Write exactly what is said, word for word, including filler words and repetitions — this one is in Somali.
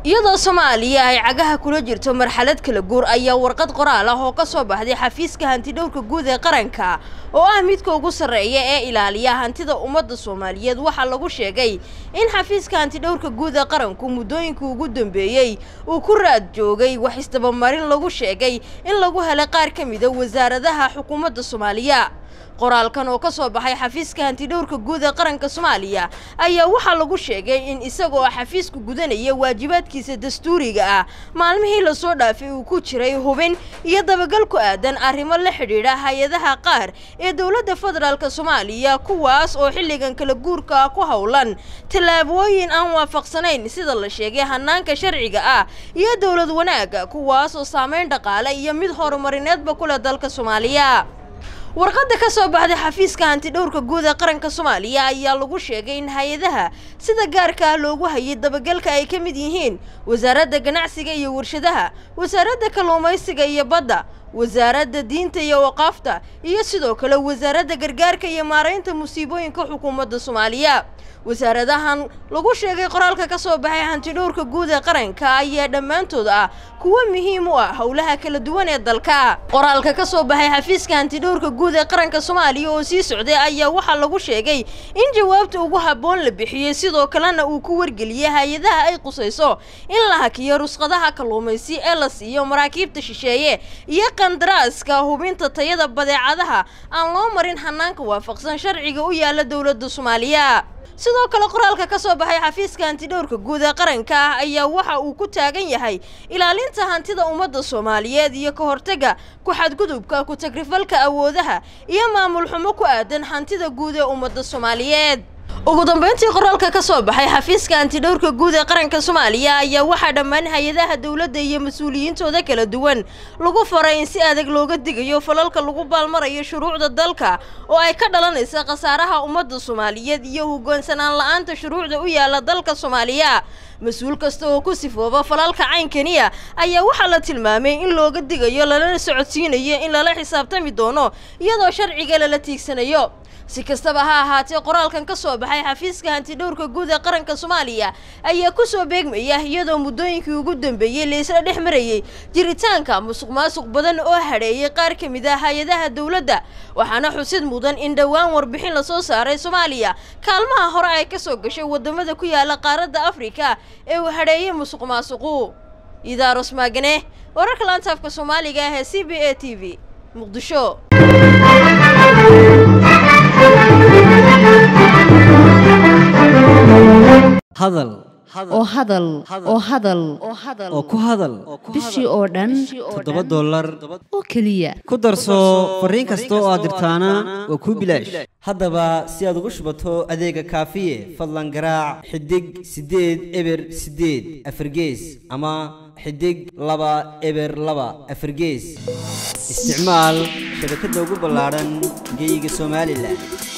iyadoo Soomaaliya ay cagaha kula jirto marxalad kala guur ayaa warqad qoraal ah oo ka soo baxday xafiiska hantidhowrka guud ee qaranka oo ah midka ugu sareeya ee ilaaliya hantida ummadda Soomaaliyeed waxa lagu sheegay in xafiiska hantidhowrka guud ee qaranku muddooyinkii ugu dambeeyay uu ku raad joogay wax isdabamarin lagu sheegay in lagu helay qaar ka mid ah wasaaradaha xukuumadda Soomaaliya qoraalkan oo ka soo baxay xafiiska hantidhowrka guud ee qaranka Soomaaliya ayaa waxa lagu sheegay in isagoo xafiisku gudanaya waajibaadkiisa dastuuriga ah maalmihii la soo dhaafay uu ku jiray hubin iyo dabagal ku aadan arrimo la xiriira hay'adaha qaar ee dawladda federaalka Soomaaliya kuwaas oo xilligan kala guurka ku hawlan talaabooyin aan waafaqsanayn sida la sheegay hanaanka sharciga ah iyo dawlad wanaaga kuwaas oo saameyn dhaqaale iyo mid horumarineedba ku leh dalka Soomaaliya warqadda ka soo baxday xafiiska hantidhowrka guud ee qaranka Soomaaliya ayaa lagu sheegay in hay'adaha sida gaarka ah loogu hayay dabagalka ay ka mid yihiin wasaaradda ganacsiga iyo warshadaha, wasaaradda kalluumaysiga iyo badda, wasaaradda diinta iyo waqaafta iyo sidoo kale wasaaradda gargaarka iyo maareynta musiibooyinka xukuumadda Soomaaliya. wasaaradahan lagu sheegay qoraalka ka soo baxay hantidhowrka guud ee qaranka ayaa dhamaantood ah kuwa muhiim u ah hawlaha kala duwan ee dalka. qoraalka ka soo baxay xafiiska hantidhowrka guud ee qaranka Soomaaliya oo sii socday ayaa waxa lagu sheegay in jawaabta ugu habboon la bixiyay sidoo kalena uu ku wargeliyay hay'adaha ay qusayso in la hakiyo ruqsadaha kalluumaysi ee la siiyo maraakiibta shisheeye iyo qandaraaska hubinta tayada badeecadaha aan loo marin hanaanka waafaqsan sharciga u yaala dawladda Soomaaliya. sidoo kale qoraalka ka soo baxay xafiiska hantidhowrka guud ee qaranka ayaa waxa uu ku taagan yahay ilaalinta hantida ummadda Soomaaliyeed iyo ka hortagga ku xadgudubka ku tagrifalka awoodaha iyo maamul xumo ku aadan hantida guud ee ummadda Soomaaliyeed. ugu dambeyntii qoraalka ka soo baxay xafiiska hantidhowrka guud ee qaranka Soomaaliya ayaa waxa dhammaan hay'adaha dawladda iyo mas'uuliyiintooda kala duwan lagu faray in si adag looga digayo falalka lagu baalmarayo shuruucda dalka oo ay ka dhalanaysa qasaaraha ummadda Soomaaliyeed iyo hoggaansanaan la'aanta shuruucda u yaala dalka Soomaaliya. mas'uul kasta oo ku sifooba falalka caynkaniya ayaa waxa la tilmaamay in looga digayo lana socodsiinayo in lala xisaabtami doono iyadoo sharciga la tiigsanayo. si kastaba ha ahaatee qoraalkan ka soo baxay xafiiska hantidhowrka guud ee qaranka Soomaaliya ayaa ku soo beegmaya iyadoo muddooyinkii ugu dambeeyay la isla dhex marayay jiritaanka musuqmaasuq badan oo hareeyay qaar ka mid ah hay'adaha dawladda waxaana xusid mudan in dhawaan warbixin la soo saaray Soomaaliya kaalmaha hore ay ka soo gashay wadamada ku yaala qaaradda Afrika ee uu hareeyay musuqmaasuqu. Idaaros Maagane wararka laanta afka Soomaaliga ee C B A T V Muqdisho. hadal oo hadal oo hadal oo ku hadal bishii oo dhan toddoba dollar oo kaliya ku darso fariin kasta oo aad dirtaana waa ku bilaash. haddaba si aad ugu shubato adeega kaafiye fadlan garaac xidig sideed eber sideed afargees ama xidig laba eber laba afargees. isticmaal shabakadda ugu ballaaran geyga Soomaaliland.